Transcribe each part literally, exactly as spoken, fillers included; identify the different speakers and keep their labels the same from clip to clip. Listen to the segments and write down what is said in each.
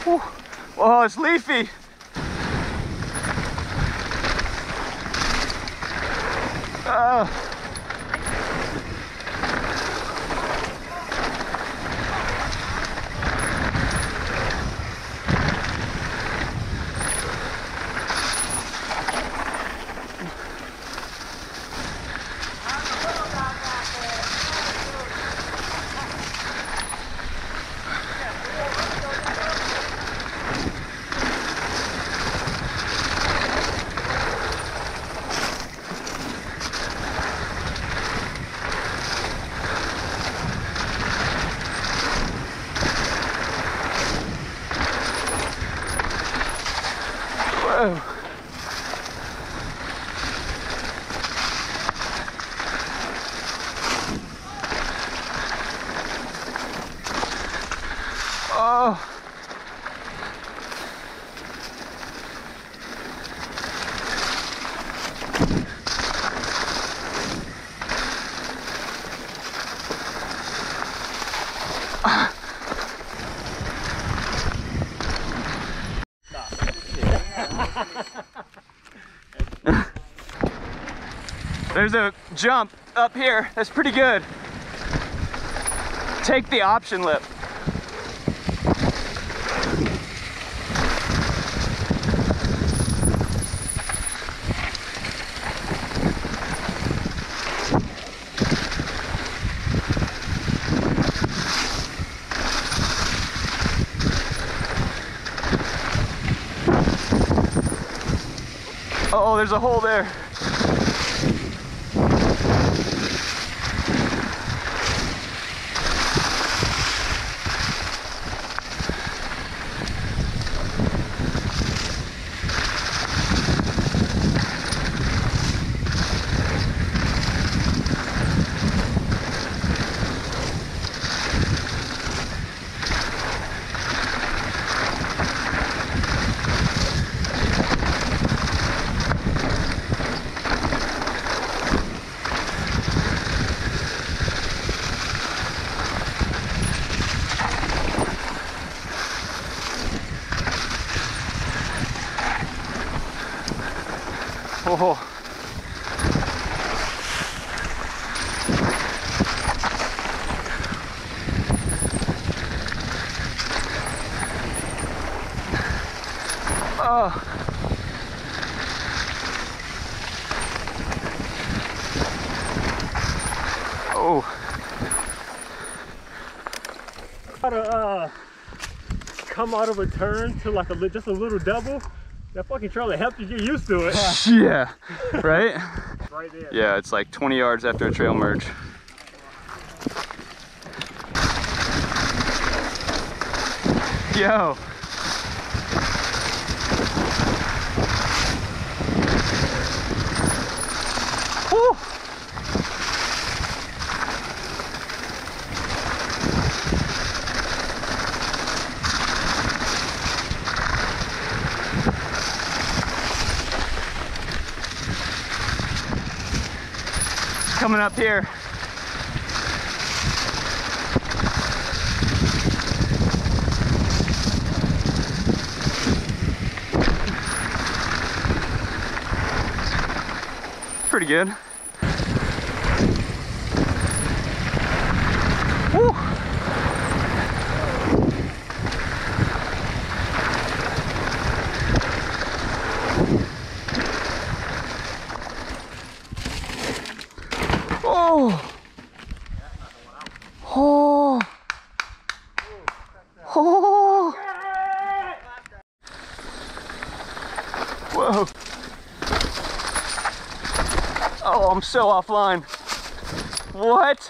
Speaker 1: Whew. Oh, it's leafy. Oh. Whoa. Oh. There's a jump up here that's pretty good. Take the option lip. Uh oh, there's a hole there. Oh. Oh. Oh.
Speaker 2: How to uh, come out of a turn to like a just a little double. That fucking trailer helped you get used to it.
Speaker 1: Yeah, right?
Speaker 2: Right there.
Speaker 1: Yeah, it's like twenty yards after a trail merge. Yo. Woo. Coming up here. Pretty good. Woo. Oh. Oh. Oh. Whoa. Oh, I'm so offline. What?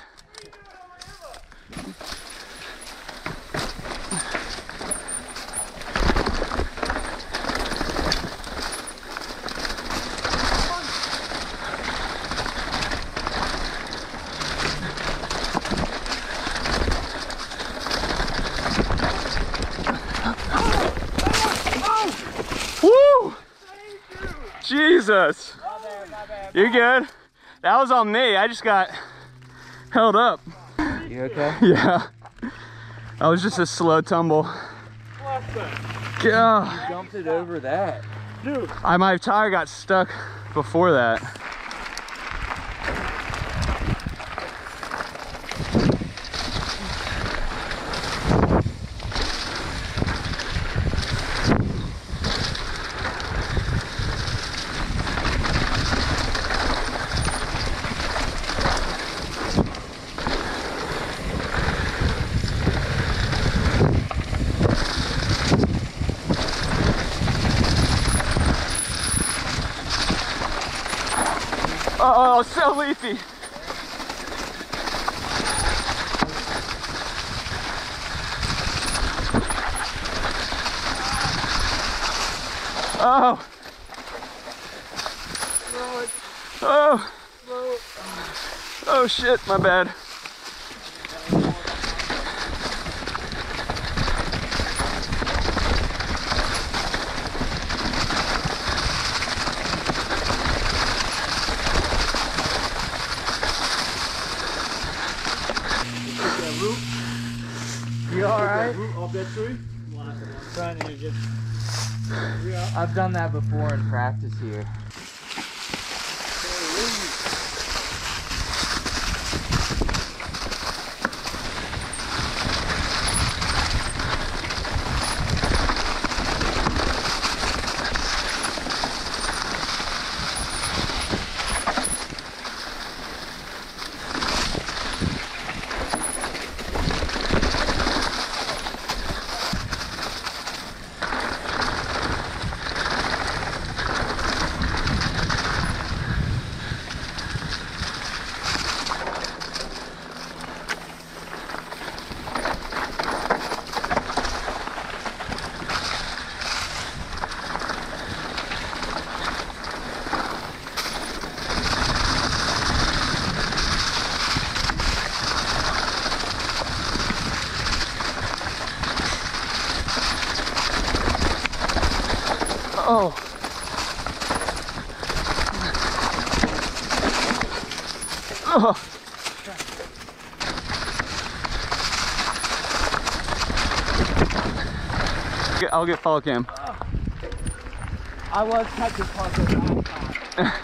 Speaker 1: Woo! Jesus. You're good. That was on me. I just got held up.
Speaker 3: You okay?
Speaker 1: Yeah. I was just a slow tumble. Yeah.
Speaker 3: You dumped it over that.
Speaker 2: Dude.
Speaker 1: I, my tire got stuck before that. Oh, so leafy. Oh. Oh. Oh shit, my bad.
Speaker 3: You alright?
Speaker 2: Off that tree? Trying to get. Yeah.
Speaker 3: I've done that before in practice here. Oh. Oh. I'll get follow cam. I was catching puzzle last time.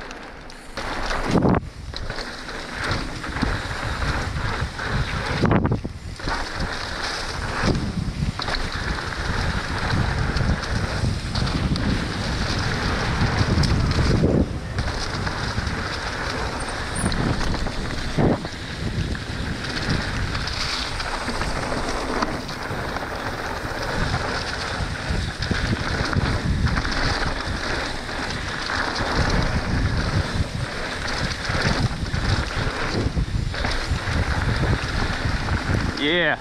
Speaker 1: Yeah.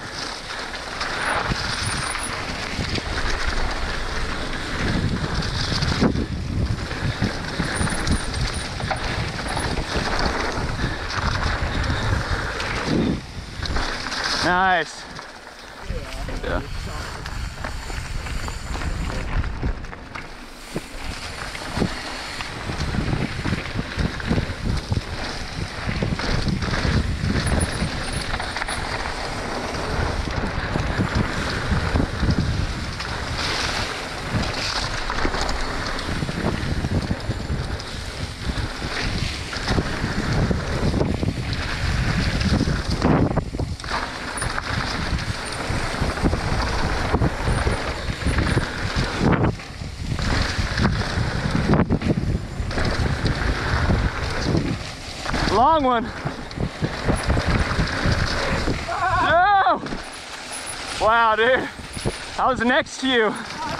Speaker 1: Nice. Yeah. Long one. No! Wow, dude. I was next to you.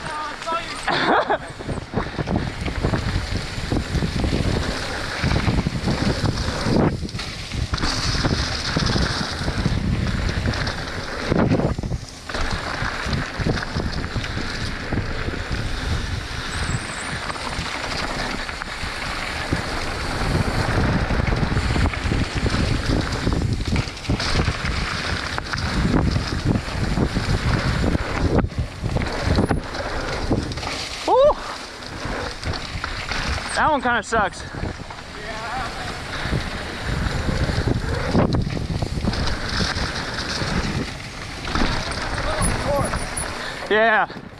Speaker 1: That one kind of sucks. Yeah. Yeah.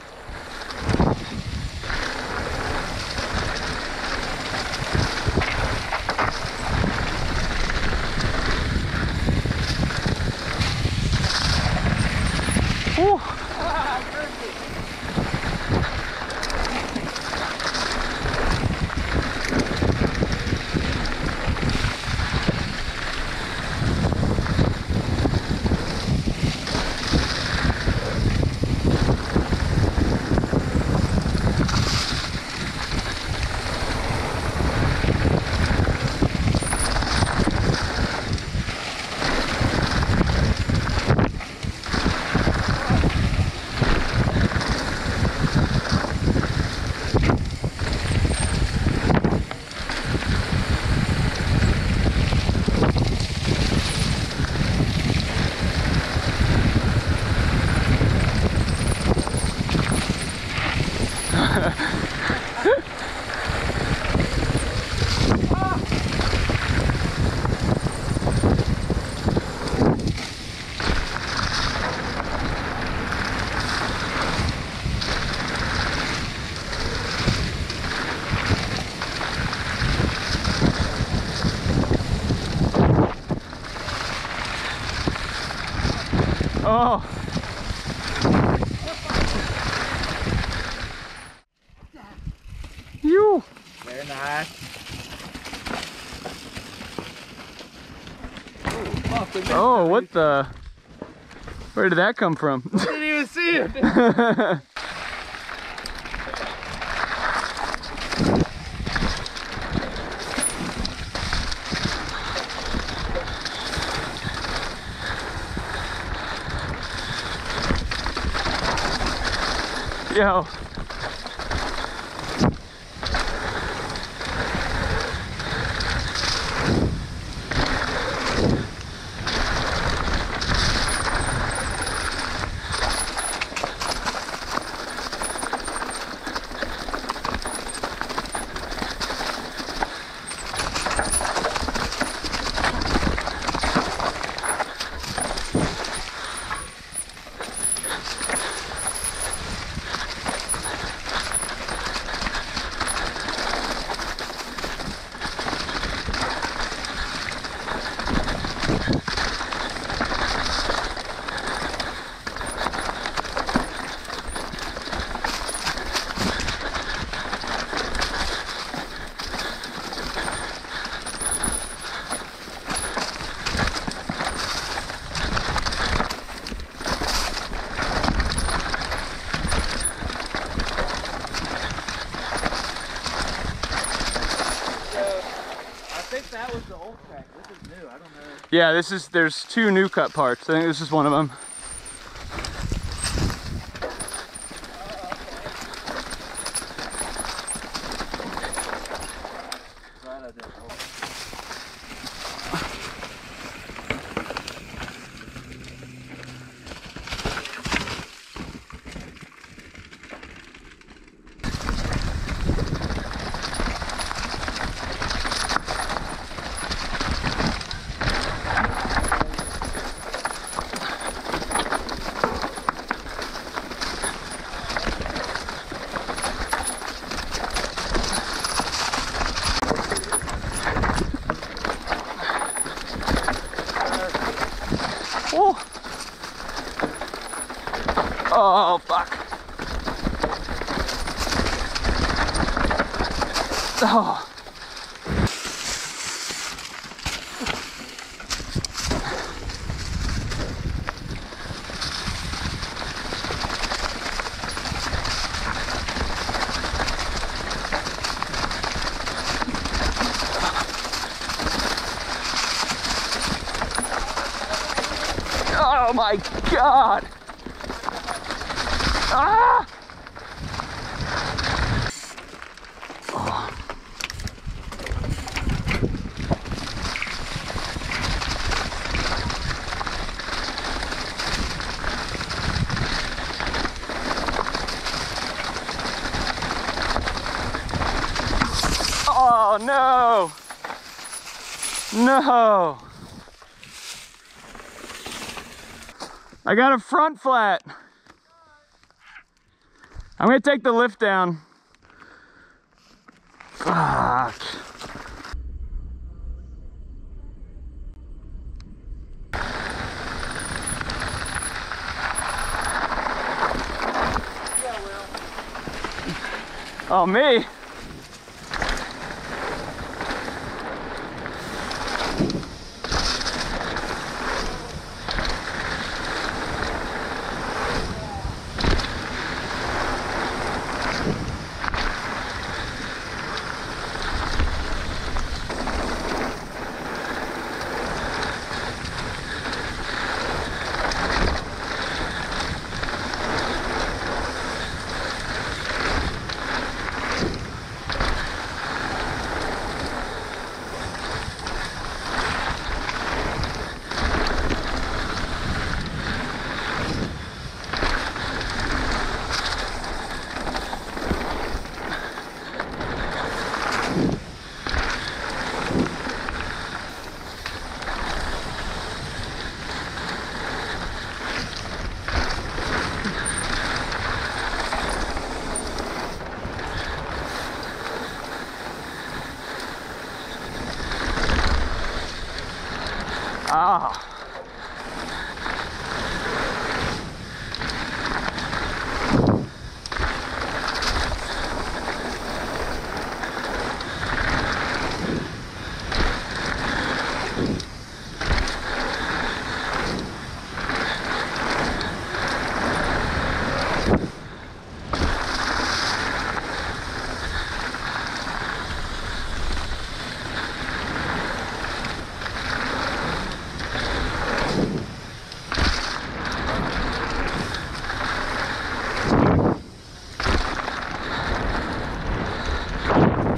Speaker 1: Oh. You.
Speaker 3: Very nice.
Speaker 1: Oh, what the? Where did that come from?
Speaker 3: I didn't even see it.
Speaker 1: Yo.
Speaker 3: That was the old track. This is new. I don't know.
Speaker 1: Yeah, this is, there's two new cut parts. I think this is one of them. Oh. Oh, fuck. Oh. Oh my God! Ah! Oh. Oh no! No! I got a front flat. I'm gonna take the lift down. Fuck. Oh, me?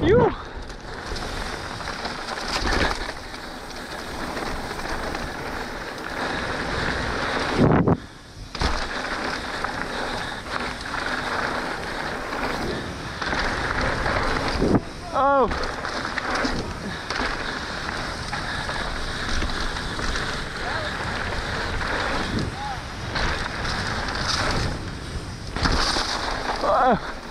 Speaker 1: Phew. Oh. Uh.